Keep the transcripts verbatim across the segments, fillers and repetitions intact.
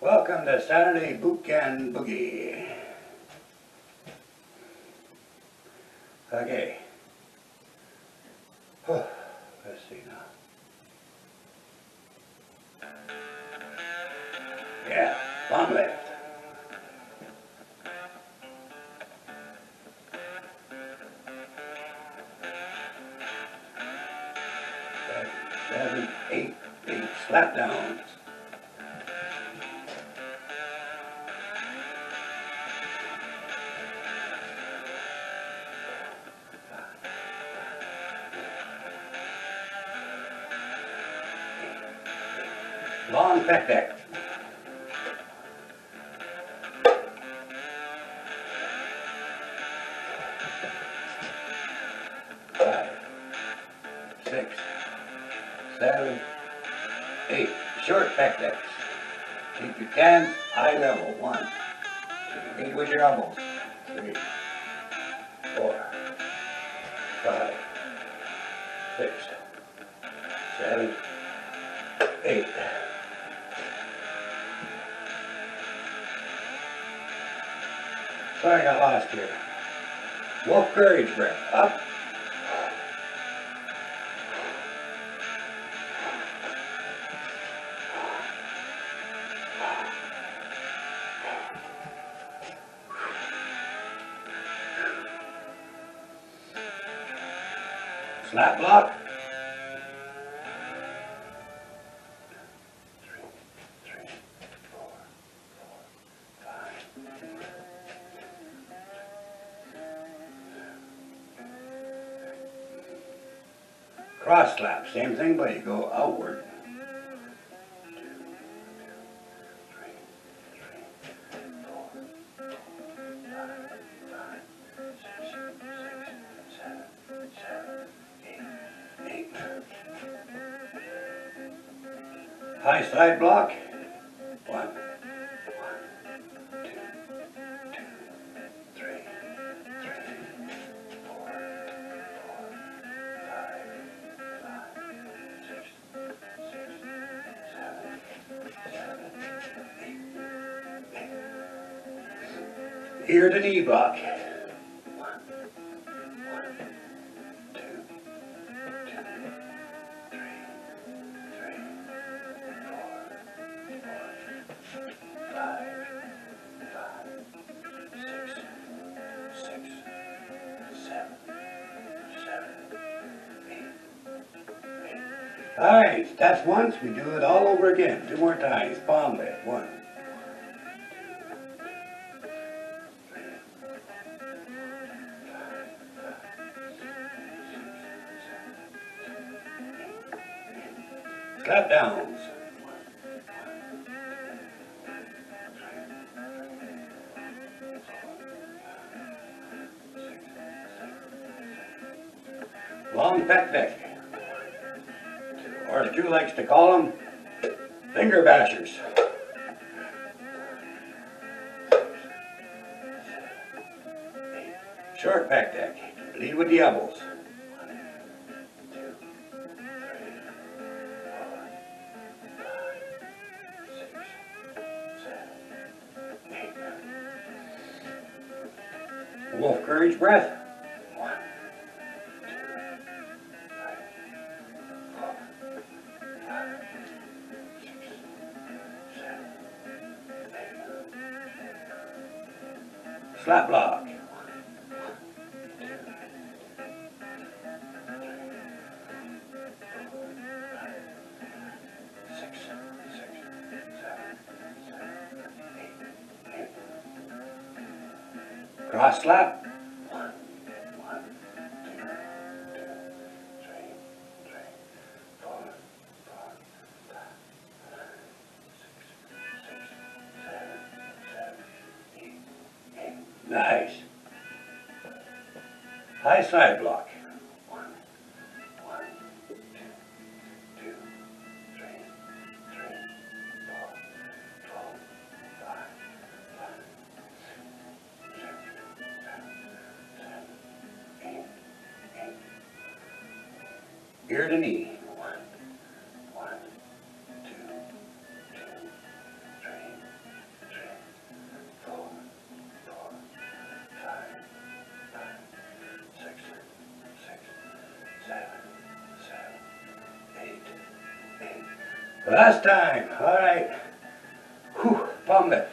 Welcome to Saturday Boot Can Boogie. Okay. Let's see now. Yeah, palm left. Six, seven, eight, eight slap downs. Long back deck. Five, six, seven, eight. Short back decks. Keep your cans eye level. One. Eight with your elbows. Three, four, five, six, seven, eight. Sorry, I got lost here. Wolf courage breath. Up. Slap block. Three, three, four, four, five. Cross slap, same thing, but you go outward. Two, two, three, three, four, four, five, five, six, six, seven, seven, eight, eight. High side block. One, one, two, two, three, three, four, four, five, five, six, six, seven, seven, eight, eight. Ear to knee block. One, one, two, two, three, three, four, four, five, five, six, six, seven, seven, eight, eight. Alright, that's once. We do it all over again. Two more times. Palm lift. One. Slap downs. Long back deck. Or as Drew likes to call them, finger bashers. Short back deck. Lead with the elbows. Wolf courage breath. One, two, three, four, five, six, seven, eight. Slap block. One, two, three, four, five, six, six, seven, seven, eight, eight. Cross slap. One, one, two, two, three, three, four, four, five, six, six, seven, seven, eight, eight. Nice. High side block. One, one, two, two, three, three, four, four, five, five. Ear to knee. One, one, two, two, three, Last time. All right. Whew, palm lift.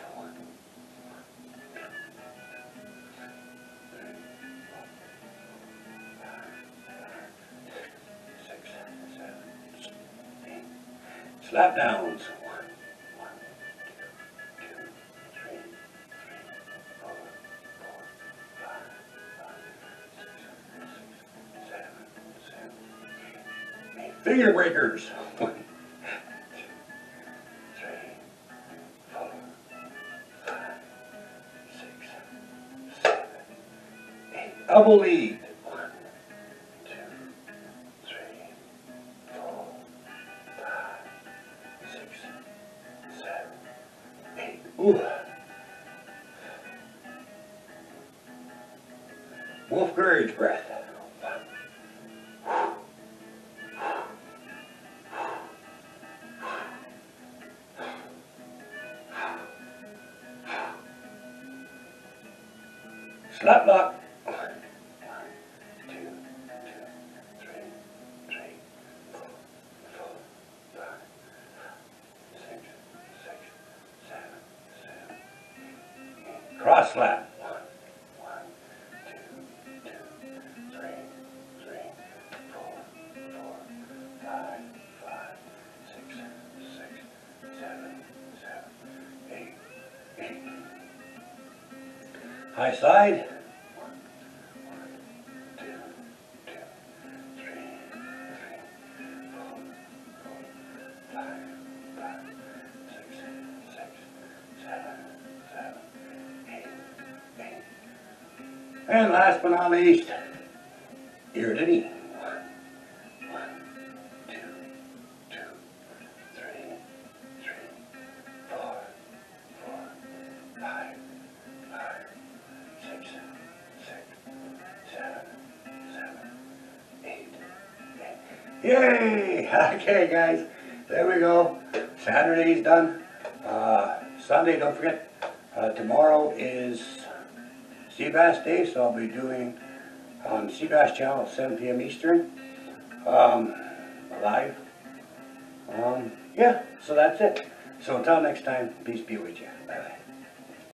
Six, seven, eight. Slap downs. One, one, two, two, three, three, four, four, five, five, six, six, seven, seven, eight, eight. Finger breakers. One, two, three, four, five, six, seven, eight. Elbow lead. One, two, three, four, five, six, seven, eight. Ooh. Wolf courage breath. Slap lock. One, two, two, three, three, four, four, five, six, six, seven, seven, eight. Cross slap. One, one, two, two, three, three, four, four, five, five, six, six, seven, seven, eight, eight. High side. One, one, two, two, three, three, four, four, five, five, six, six, seven, seven, eight, eight. And last but not least, ear to knee. One, one, two, two, three, three, four, four, five, five, six, six, seven, seven, eight, eight. Yay! Okay, guys, there we go. Saturday's done. Uh, Sunday, don't forget, uh, tomorrow is Seabass Day, so I'll be doing on Seabass Channel at seven P M Eastern, um, live. Um, yeah, so that's it. So until next time, peace be with you. Bye bye.